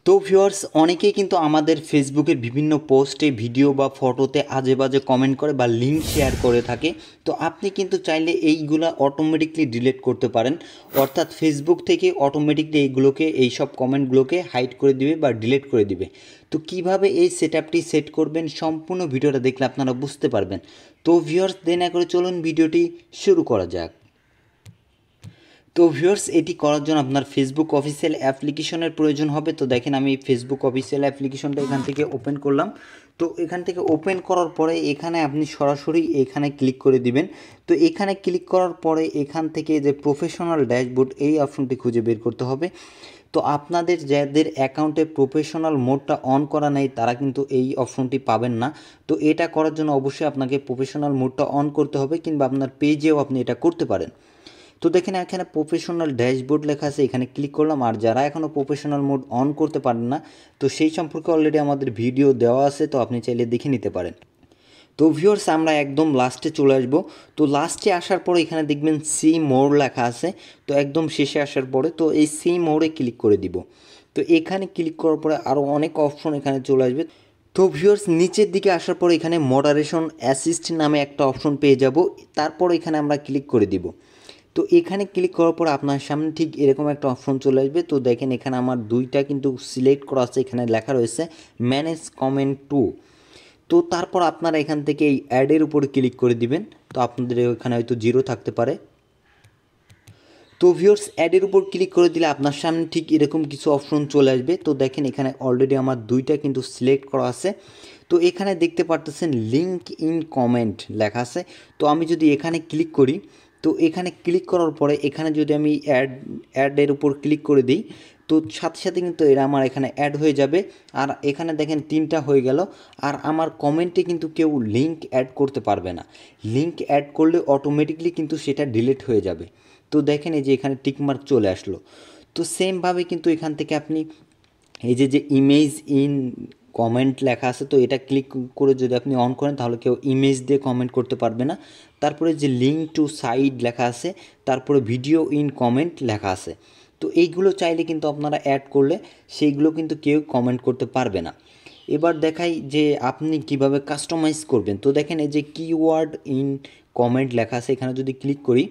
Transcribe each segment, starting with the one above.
তো ভিউয়ার্স অনেকেই কিন্তু আমাদের ফেসবুকের বিভিন্ন পোস্টে ভিডিও বা ফটোতে আজে বাজে কমেন্ট করে বা লিঙ্ক শেয়ার করে থাকে। তো আপনি কিন্তু চাইলে এইগুলা অটোমেটিকলি ডিলিট করতে পারেন, অর্থাৎ ফেসবুক থেকে অটোমেটিকলি এইসব কমেন্টগুলোকে হাইড করে দিবে বা ডিলিট করে দিবে। তো কিভাবে এই সেটআপটি সেট করবেন সম্পূর্ণ ভিডিওটা দেখলে আপনারা বুঝতে পারবেন। তো ভিউয়ার্স দেরি না করে চলুন ভিডিওটি শুরু করা যাক। তো ভিউয়ার্স এটি করার জন্য আপনার ফেসবুক অফিসিয়াল অ্যাপ্লিকেশনের প্রয়োজন হবে। তো দেখেন আমি ফেসবুক অফিসিয়াল অ্যাপ্লিকেশনটা এখান থেকে ওপেন করলাম। তো এখান থেকে ওপেন করার পরে এখানে আপনি সরাসরি এখানে ক্লিক করে দিবেন। তো এখানে ক্লিক করার পরে এখান থেকে যে প্রফেশনাল ড্যাশবোর্ড এই অপশনটি খুঁজে বের করতে হবে। তো আপনাদের যাদের অ্যাকাউন্টে প্রফেশনাল মোডটা অন করা নেই তারা কিন্তু এই অপশনটি পাবেন না। তো এটা করার জন্য অবশ্যই আপনাকে প্রফেশনাল মোডটা অন করতে হবে, কিংবা আপনার পেজেও আপনি এটা করতে পারেন। তো দেখেন এখানে প্রফেশনাল ড্যাশবোর্ড লেখা আছে, এখানে ক্লিক করলাম। আর যারা এখনও প্রফেশনাল মোড অন করতে পারেন না, তো সেই সম্পর্কে অলরেডি আমাদের ভিডিও দেওয়া আছে, তো আপনি চাইলে দেখে নিতে পারেন। তো ভিউয়ার্স আমরা একদম লাস্টে চলে আসবো। তো লাস্টে আসার পরে এখানে দেখবেন সি মোর লেখা আছে। তো একদম শেষে আসার পরে তো এই সি মোরে ক্লিক করে দিব। তো এখানে ক্লিক করার পরে আরও অনেক অপশন এখানে চলে আসবে। তো ভিউয়ার্স নিচের দিকে আসার পরে এখানে মডারেশন অ্যাসিস্ট নামে একটা অপশন পেয়ে যাব। তারপর এখানে আমরা ক্লিক করে দিব। তো এখানে ক্লিক করার পর আপনার সামনে ঠিক এরকম একটা অপশন চলে আসবে। তো দেখেন এখানে আমার দুইটা কিন্তু সিলেক্ট করা আছে, এখানে লেখা রয়েছে ম্যানেজ কমেন্ট টু। তো তারপর আপনারা এখান থেকে এই অ্যাডের উপরে ক্লিক করে দিবেন। তো আপনাদের এখানে হয়তো জিরো থাকতে পারে। তো ভিউয়ার্স অ্যাডের উপর ক্লিক করে দিলে আপনার সামনে ঠিক এরকম কিছু অপশন চলে আসবে। তো দেখেন এখানে অলরেডি আমার দুইটা কিন্তু সিলেক্ট করা আছে। তো এখানে দেখতে পারতেছেন লিঙ্ক ইন কমেন্ট লেখা আছে। তো আমি যদি এখানে ক্লিক করি, তো এখানে ক্লিক করার পরে এখানে যদি আমি অ্যাডের উপর ক্লিক করে দিই, তো সাথে সাথে কিন্তু এরা আমার এখানে অ্যাড হয়ে যাবে। আর এখানে দেখেন তিনটা হয়ে গেল। আর আমার কমেন্টে কিন্তু কেউ লিঙ্ক অ্যাড করতে পারবে না। লিঙ্ক অ্যাড করলে অটোমেটিকলি কিন্তু সেটা ডিলিট হয়ে যাবে। তো দেখেন এই যে এখানে টিকমার্ক চলে আসলো। তো সেমভাবে কিন্তু এখান থেকে আপনি এই যে ইমেজ ইন কমেন্ট লেখা আছে, তো এটা ক্লিক করে যদি আপনি অন করেন তাহলে কেউ ইমেজ দিয়ে কমেন্ট করতে পারবে না। তারপরে যে লিঙ্ক টু সাইড লেখা আছে, তারপরে ভিডিও ইন কমেন্ট লেখা আছে। তো এইগুলো চাইলে কিন্তু আপনারা অ্যাড করলে সেইগুলো কিন্তু কেউ কমেন্ট করতে পারবে না। এবার দেখাই যে আপনি কিভাবে কাস্টমাইজ করবেন। তো দেখেন এই যে কিওয়ার্ড ইন কমেন্ট লেখা আছে, এখানে যদি ক্লিক করি,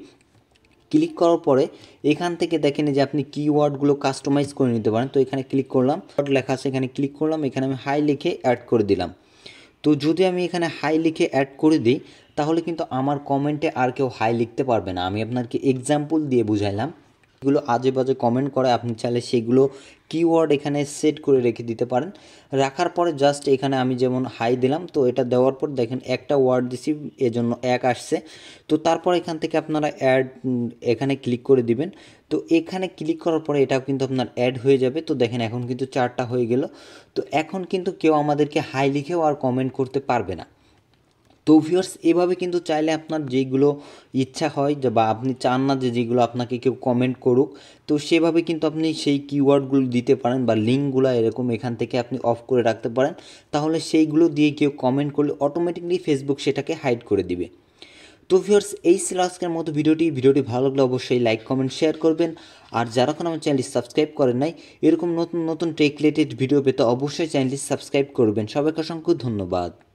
ক্লিক করার পরে এখান থেকে দেখেন যে আপনি কিওয়ার্ডগুলো কাস্টমাইজ করে নিতে পারেন। তো এখানে ক্লিক করলাম, লেখা আছে এখানে ক্লিক করলাম, এখানে আমি হাই লিখে অ্যাড করে দিলাম। তো যদি আমি এখানে হাই লিখে অ্যাড করে দিই তাহলে কিন্তু আমার কমেন্টে আর কেউ হাই লিখতে পারবে না। আমি আপনাকে এক্সাম্পল দিয়ে বুঝাইলাম। এগুলো আজে বাজে কমেন্ট করে আপনি চাইলে সেগুলো কিওয়ার্ড এখানে সেট করে রেখে দিতে পারেন। রাখার পরে জাস্ট এখানে আমি যেমন হাই দিলাম, তো এটা দেওয়ার পর দেখেন একটা ওয়ার্ড দিছি, এজন্য এক আসছে। তো তারপর এখান থেকে আপনারা অ্যাড এখানে ক্লিক করে দিবেন। তো এখানে ক্লিক করার পরে এটাও কিন্তু আপনার অ্যাড হয়ে যাবে। তো দেখেন এখন কিন্তু 4টা হয়ে গেল। তো এখন কিন্তু কেউ আমাদেরকে হাই লিখেও আর কমেন্ট করতে পারবে না। তো ভিউয়ার্স এভাবে কিন্তু চাইলে আপনার যেগুলো ইচ্ছা হয় যে বা আপনি চান না যে যেগুলো আপনাকে কেউ কমেন্ট করুক, তো সেভাবে কিন্তু আপনি সেই কিওয়ার্ডগুলো দিতে পারেন বা লিঙ্কগুলো এরকম এখান থেকে আপনি অফ করে রাখতে পারেন। তাহলে সেইগুলো দিয়ে কেউ কমেন্ট করলে অটোমেটিকলি ফেসবুক সেটাকে হাইড করে দিবে। তো ভিউয়ার্স এই ছিল আজকের মতো ভিডিওটি ভালো লাগলে অবশ্যই লাইক কমেন্ট শেয়ার করবেন। আর যারা এখন আমার চ্যানেলটি সাবস্ক্রাইব করেন নাই, এরকম নতুন নতুন টেক রিলেটেড ভিডিও পেতে অবশ্যই চ্যানেলটি সাবস্ক্রাইব করবেন। সবাইকে অসংখ্য ধন্যবাদ।